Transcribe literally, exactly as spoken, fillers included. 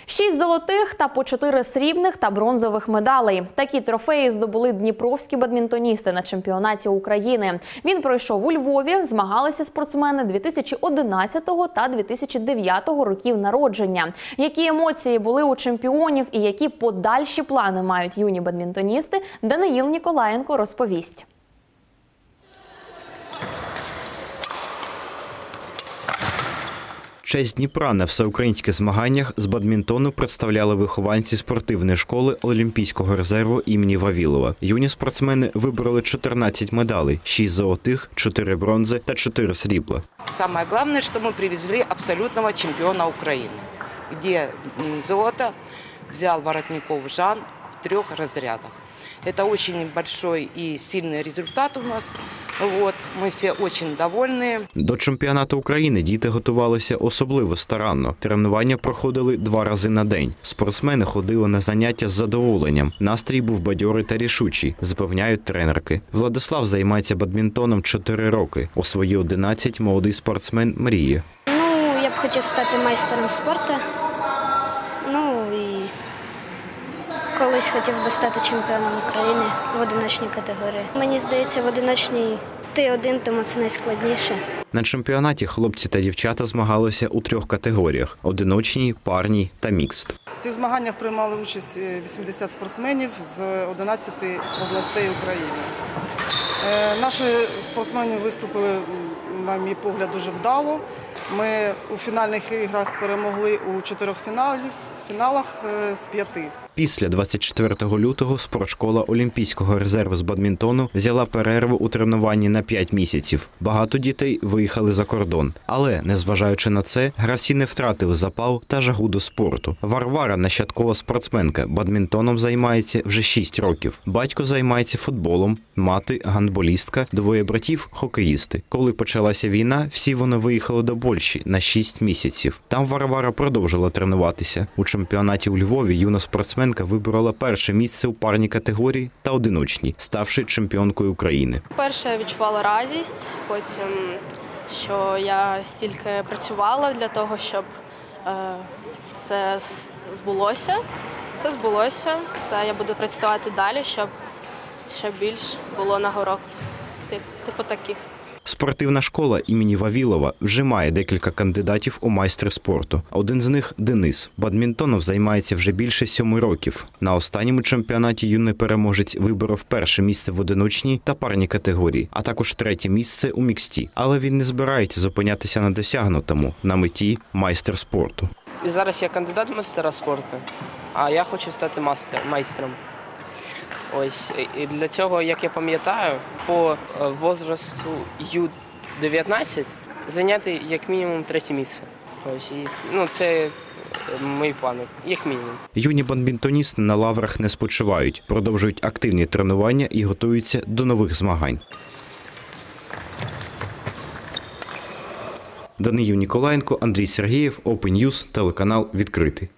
Шість золотих та по чотири срібних та бронзових медалей. Такі трофеї здобули дніпровські бадмінтоністи на чемпіонаті України. Він пройшов у Львові, змагалися спортсмени дві тисячі одинадцятого та дві тисячі дев'ятого років народження. Які емоції були у чемпіонів і які подальші плани мають юні бадмінтоністи, Даниїл Ніколаєнко розповість. Честь Дніпра на всеукраїнських змаганнях з бадмінтону представляли вихованці спортивної школи Олімпійського резерву імені Вавілова. Юні спортсмени вибрали чотирнадцять медалей – шість золотих, чотири бронзи та чотири срібла. Самое главное, что мы привезли абсолютного чемпиона Украины, где золото взял Воротников Жан в трех разрядах. Это очень большой и сильный результат у нас. Вот, ми всі дуже довольні. До чемпіонату України діти готувалися особливо старанно. Тренування проходили два рази на день. Спортсмени ходили на заняття з задоволенням. Настрій був бадьорий та рішучий, запевняють тренерки. Владислав займається бадмінтоном чотири роки. У свої одинадцять молодий спортсмен мріє. Ну, я б хотів стати майстером спорту. Ну і колись хотів би стати чемпіоном України в одиночній категорії. Мені здається, в одиночній ти один, тому це найскладніше. На чемпіонаті хлопці та дівчата змагалися у трьох категоріях – одиночній, парній та мікст. В цих змаганнях приймали участь вісімдесят спортсменів з одинадцяти областей України. Наші спортсмени виступили, на мій погляд, дуже вдало. Ми у фінальних іграх перемогли у чотирьох фіналах з п'яти. Після двадцять четвертого лютого спортшкола Олімпійського резерву з бадмінтону взяла перерву у тренуванні на п'ять місяців. Багато дітей виїхали за кордон. Але, незважаючи на це, гравці не втратили запал та жагу до спорту. Варвара – нащадкова спортсменка. Бадмінтоном займається вже шість років. Батько займається футболом, мати – гандболістка, двоє братів – хокеїсти. Коли почалася війна, всі вони виїхали до Польщі на шість місяців. Там Варвара продовжила тренуватися. У чемпіонаті у Львові юна спортсменка виборола перше місце у парній категорії та одиночній, ставши чемпіонкою України. Перше я відчувала радість, потім, що я стільки працювала для того, щоб е, це збулося. Це збулося, та я буду працювати далі, щоб ще більш було нагород, типу таких. Спортивна школа імені Вавілова вже має декілька кандидатів у майстри спорту. Один з них – Денис. Бадмінтоном займається вже більше сьоми років. На останньому чемпіонаті юний переможець виборов перше місце в одиночній та парній категорії, а також третє місце у міксті. Але він не збирається зупинятися на досягнутому, на меті – майстер спорту. І зараз я кандидат в майстера спорту, а я хочу стати мастер, майстром. Ось, і для цього, як я пам'ятаю, по возрасту ю дев'ятнадцять зайняти як мінімум третє місце. Ось, і, ну, це мої плани, як мінімум. Юні бадмінтоністи на лаврах не спочивають, продовжують активні тренування і готуються до нових змагань. Даниїл Ніколаєнко, Андрій Сергієв, Open News, телеканал «Відкритий».